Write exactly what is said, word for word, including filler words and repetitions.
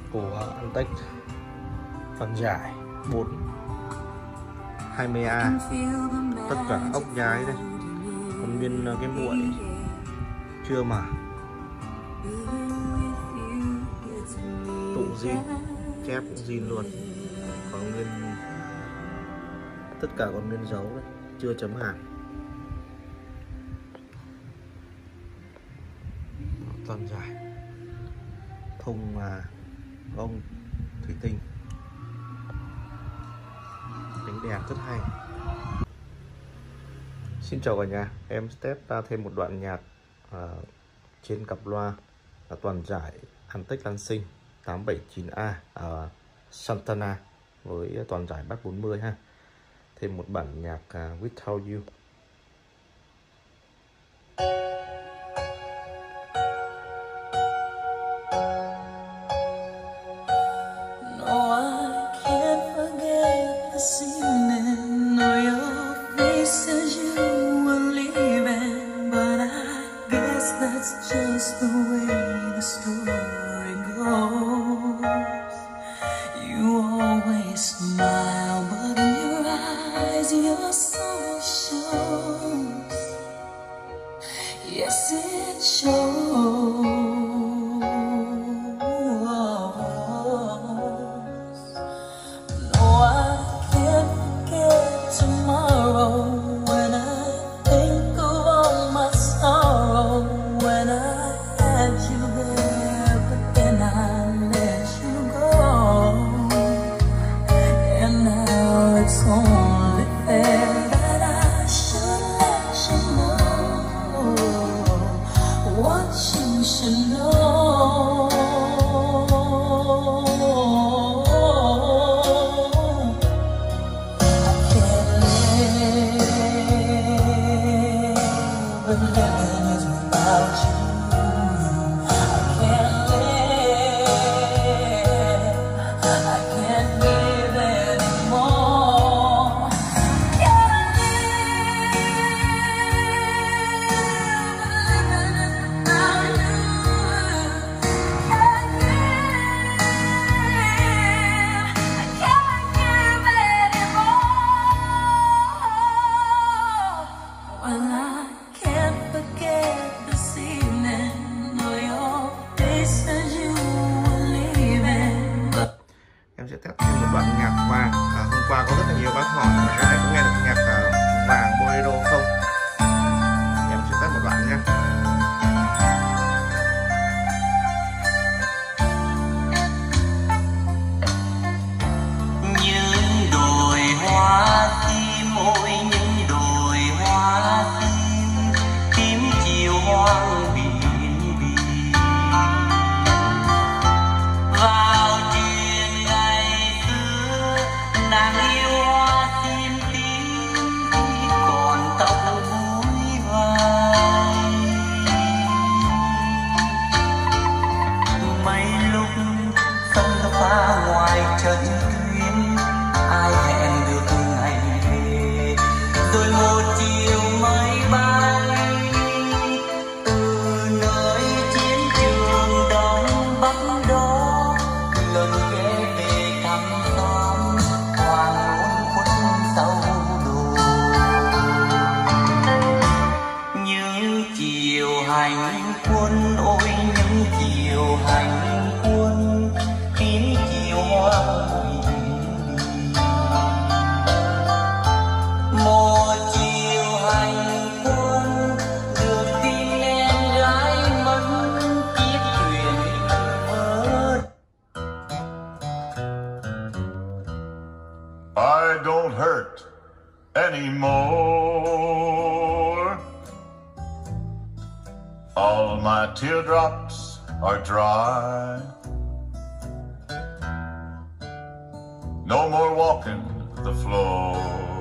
của Antech phân giải bốn hai mươi A, tất cả ốc nhái đây, còn nguyên cái muội chưa mà, tụ zin, chép cũng zin luôn, còn nguyên tất cả còn nguyên dấu đấy, chưa chấm hàng. Toàn giải thùng là bông thủy tinh, đánh đèn rất hay. Xin chào cả nhà, em test ra thêm một đoạn nhạc uh, trên cặp loa là toàn giải Antech Lansing tám bảy chín A ở Santana với toàn giải bass bốn mươi ha. Thêm một bản nhạc uh, Without You. That's just the way the story goes. You always smile, but in your eyes your soul shows. Yes, it shows. No, I can't forget tomorrow when I think of all my sorrow. When I had you there, but then I let you go. And now it's only fair that I should let you know what you should know. I can't live, but living is without you. Em sẽ test thêm một đoạn nhạc vàng. À, hôm qua có rất là nhiều bác hỏi là cái này có nghe được nhạc uh, vàng bolero không? Em sẽ test một đoạn nha. Những đồi hoa tim, ôi những đồi hoa tim, tím chiều hoang biển biển. Vào chuyện ngày xưa nàng yêu hoa tim tím khi còn tóc búi vai. Mấy lúc sân pha ngoài trận tuyến, ai hẹn được ngày về, rồi một chiều mây bay từ nơi chiến trường đông bắc đó, lần ghé về thăm xóm hoàng hôn khuất sau đồi. Những chiều hành quân, ôi những chiều hành quân, tím chiều hoa biển. Một chiều hành quân được tin em gái mất, chiếc thuyền mất. I don't hurt anymore. All my teardrops are dry. No more walking the floor.